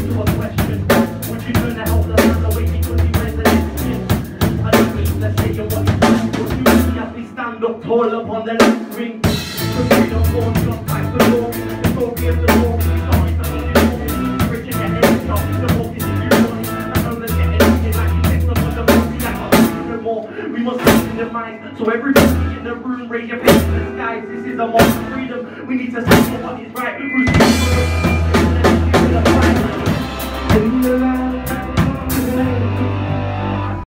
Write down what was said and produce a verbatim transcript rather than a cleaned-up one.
to a question. Would you turn the help the man away because he resonates in? I don't mean to say you what he's like, but you see as we stand up tall upon the left ring. Cause we don't go and drop back the door. The story of the war, we started to hold it all. Bridge in your head, stop, the focus is you running. I know they're getting it like you text up on the body like a more. We must have in the mind, so everybody in the room raise your face to the skies. This is a moment of freedom. We need to stand for what is right. Bru-C, in the line.